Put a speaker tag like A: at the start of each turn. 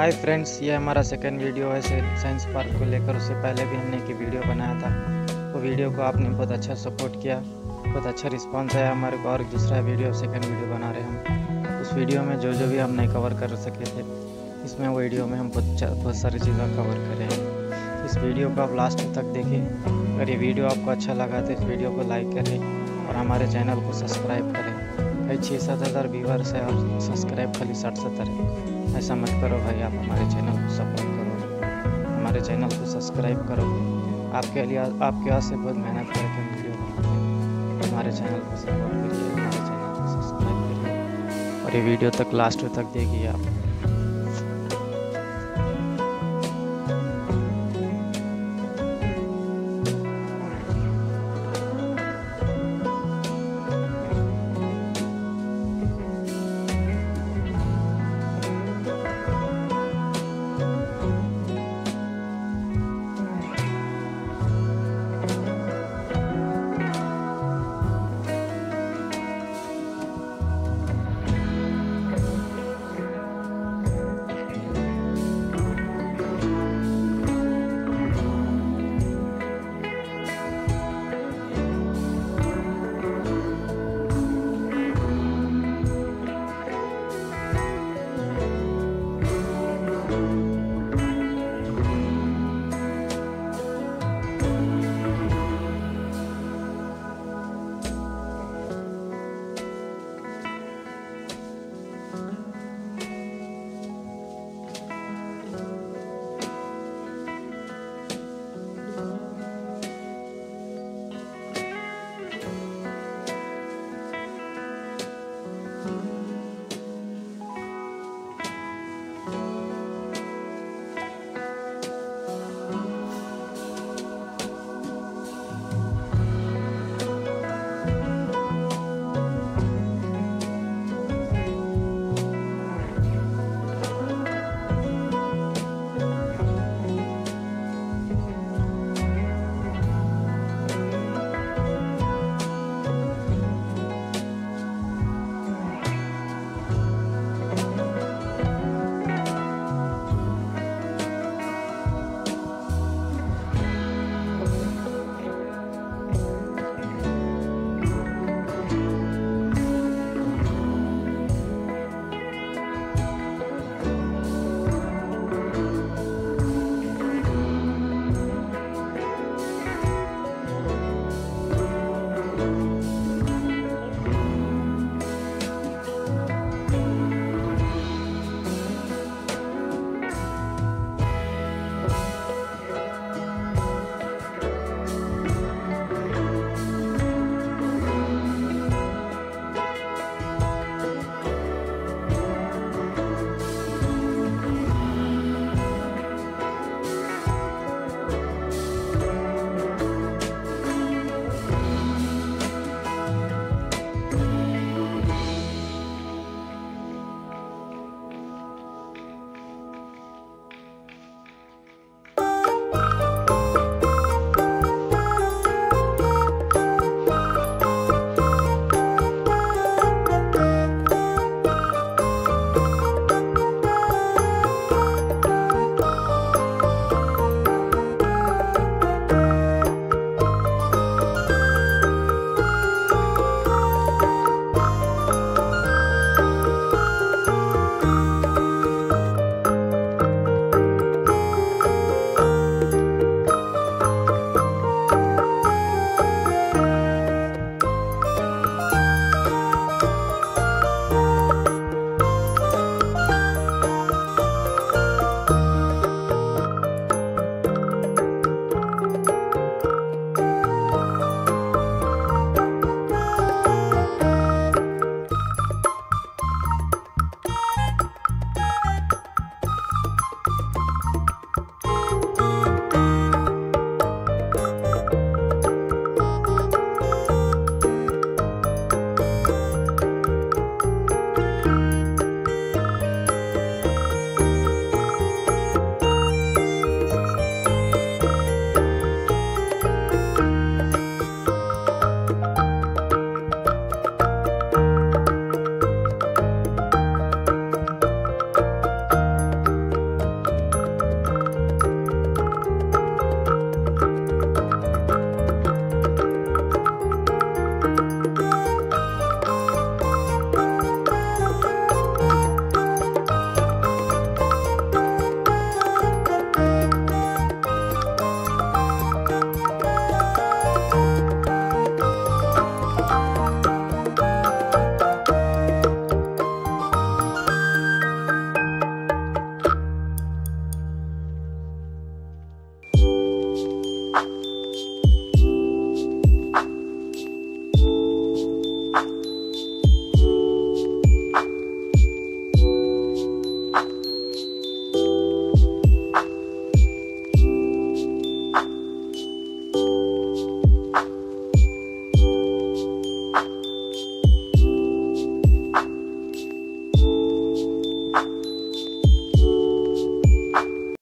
A: हाय friends, ये हमारा second video है साइंस पार्क को लेकर। उससे पहले भी हमने एक वीडियो बनाया था। वो वीडियो को आपने बहुत अच्छा सपोर्ट किया, बहुत अच्छा रिस्पांस आया हमारे को। और दूसरा वीडियो सेकंड वीडियो बना रहे हम। उस वीडियो में जो भी हम नहीं कवर कर सके थे, इसमें वो वीडियो में हम बहुत सारी चीज़ें कवर करें हैं। इस वीडियो को आप लास्ट तक देखें। अगर ये वीडियो आपको अच्छा लगा तो इस वीडियो को लाइक करें और हमारे चैनल को सब्सक्राइब करें। भाई 6-7 हज़ार व्यूवर्स है और सब्सक्राइब खाली 60-70 है। ऐसा मत करो भाई, आप हमारे चैनल को सपोर्ट करो, हमारे चैनल को सब्सक्राइब करो। आपके लिए आपके यहाँ से बहुत मेहनत करके वीडियो बनाते हैं। हमारे चैनल को सपोर्ट करिए, हमारे चैनल को सब्सक्राइब करिए और ये वीडियो तक लास्ट तक देखिए आप।